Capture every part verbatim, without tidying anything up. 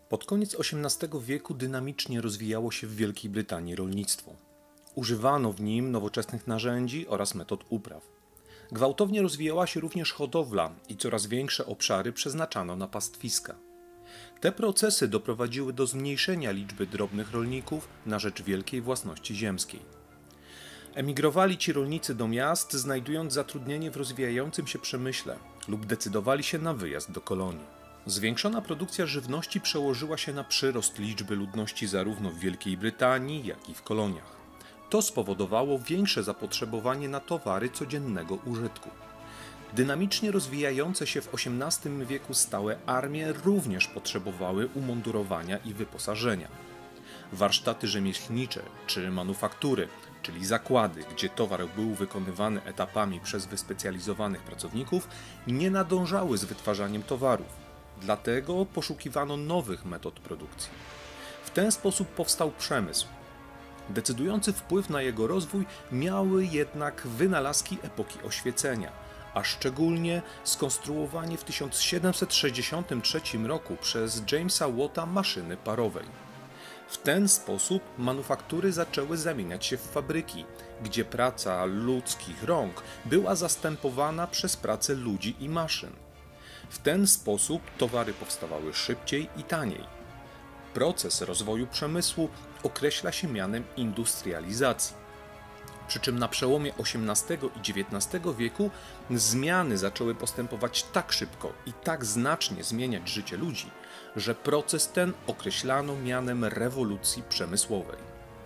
Pod koniec osiemnastego wieku dynamicznie rozwijało się w Wielkiej Brytanii rolnictwo. Używano w nim nowoczesnych narzędzi oraz metod upraw. Gwałtownie rozwijała się również hodowla i coraz większe obszary przeznaczano na pastwiska. Te procesy doprowadziły do zmniejszenia liczby drobnych rolników na rzecz wielkiej własności ziemskiej. Emigrowali ci rolnicy do miast, znajdując zatrudnienie w rozwijającym się przemyśle lub decydowali się na wyjazd do kolonii. Zwiększona produkcja żywności przełożyła się na przyrost liczby ludności zarówno w Wielkiej Brytanii, jak i w koloniach. To spowodowało większe zapotrzebowanie na towary codziennego użytku. Dynamicznie rozwijające się w osiemnastym wieku stałe armie również potrzebowały umundurowania i wyposażenia. Warsztaty rzemieślnicze czy manufaktury, czyli zakłady, gdzie towar był wykonywany etapami przez wyspecjalizowanych pracowników, nie nadążały z wytwarzaniem towarów. Dlatego poszukiwano nowych metod produkcji. W ten sposób powstał przemysł. Decydujący wpływ na jego rozwój miały jednak wynalazki epoki oświecenia, a szczególnie skonstruowanie w tysiąc siedemset sześćdziesiątym trzecim roku przez Jamesa Watta maszyny parowej. W ten sposób manufaktury zaczęły zamieniać się w fabryki, gdzie praca ludzkich rąk była zastępowana przez pracę ludzi i maszyn. W ten sposób towary powstawały szybciej i taniej. Proces rozwoju przemysłu określa się mianem industrializacji. Przy czym na przełomie osiemnastego i dziewiętnastego wieku zmiany zaczęły postępować tak szybko i tak znacznie zmieniać życie ludzi, że proces ten określano mianem rewolucji przemysłowej.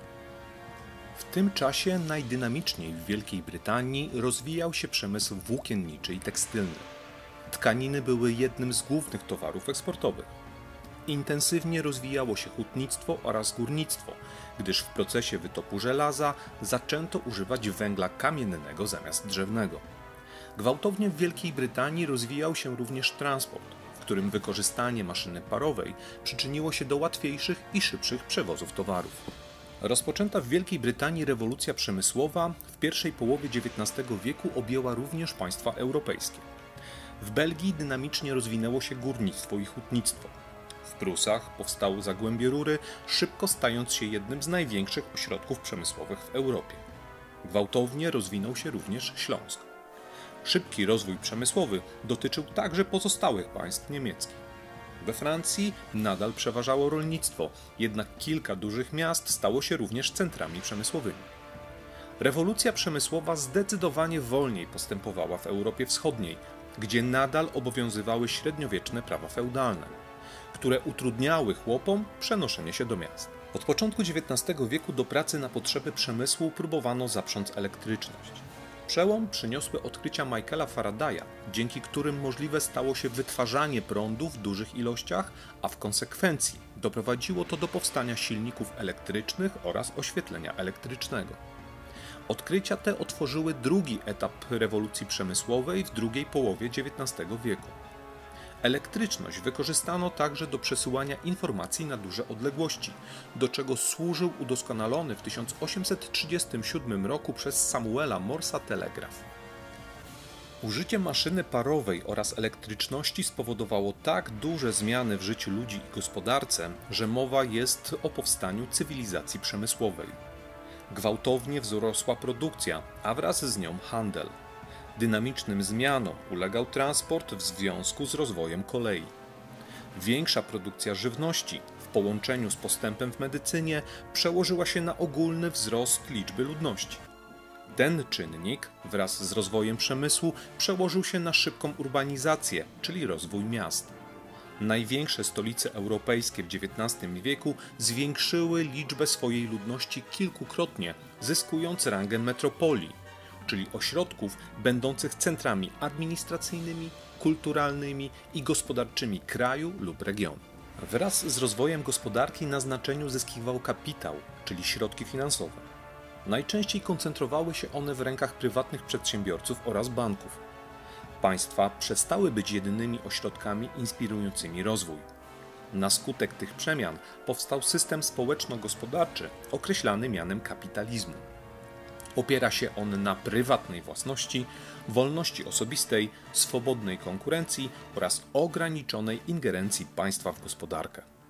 W tym czasie najdynamiczniej w Wielkiej Brytanii rozwijał się przemysł włókienniczy i tekstylny. Tkaniny były jednym z głównych towarów eksportowych. Intensywnie rozwijało się hutnictwo oraz górnictwo, gdyż w procesie wytopu żelaza zaczęto używać węgla kamiennego zamiast drzewnego. Gwałtownie w Wielkiej Brytanii rozwijał się również transport, w którym wykorzystanie maszyny parowej przyczyniło się do łatwiejszych i szybszych przewozów towarów. Rozpoczęta w Wielkiej Brytanii rewolucja przemysłowa w pierwszej połowie dziewiętnastego wieku objęła również państwa europejskie. W Belgii dynamicznie rozwinęło się górnictwo i hutnictwo. W Prusach powstały zagłębie rury, szybko stając się jednym z największych ośrodków przemysłowych w Europie. Gwałtownie rozwinął się również Śląsk. Szybki rozwój przemysłowy dotyczył także pozostałych państw niemieckich. We Francji nadal przeważało rolnictwo, jednak kilka dużych miast stało się również centrami przemysłowymi. Rewolucja przemysłowa zdecydowanie wolniej postępowała w Europie Wschodniej, gdzie nadal obowiązywały średniowieczne prawa feudalne, które utrudniały chłopom przenoszenie się do miast. Od początku dziewiętnastego wieku do pracy na potrzeby przemysłu próbowano zaprząc elektryczność. Przełom przyniosły odkrycia Michaela Faradaya, dzięki którym możliwe stało się wytwarzanie prądu w dużych ilościach, a w konsekwencji doprowadziło to do powstania silników elektrycznych oraz oświetlenia elektrycznego. Odkrycia te otworzyły drugi etap rewolucji przemysłowej w drugiej połowie dziewiętnastego wieku. Elektryczność wykorzystano także do przesyłania informacji na duże odległości, do czego służył udoskonalony w tysiąc osiemset trzydziestym siódmym roku przez Samuela Morsa telegraf. Użycie maszyny parowej oraz elektryczności spowodowało tak duże zmiany w życiu ludzi i gospodarce, że mowa jest o powstaniu cywilizacji przemysłowej. Gwałtownie wzrosła produkcja, a wraz z nią handel. Dynamicznym zmianom ulegał transport w związku z rozwojem kolei. Większa produkcja żywności w połączeniu z postępem w medycynie przełożyła się na ogólny wzrost liczby ludności. Ten czynnik wraz z rozwojem przemysłu przełożył się na szybką urbanizację, czyli rozwój miast. Największe stolice europejskie w dziewiętnastym wieku zwiększyły liczbę swojej ludności kilkukrotnie, zyskując rangę metropolii, czyli ośrodków będących centrami administracyjnymi, kulturalnymi i gospodarczymi kraju lub regionu. Wraz z rozwojem gospodarki na znaczeniu zyskiwał kapitał, czyli środki finansowe. Najczęściej koncentrowały się one w rękach prywatnych przedsiębiorców oraz banków. Państwa przestały być jedynymi ośrodkami inspirującymi rozwój. Na skutek tych przemian powstał system społeczno-gospodarczy określany mianem kapitalizmu. Opiera się on na prywatnej własności, wolności osobistej, swobodnej konkurencji oraz ograniczonej ingerencji państwa w gospodarkę.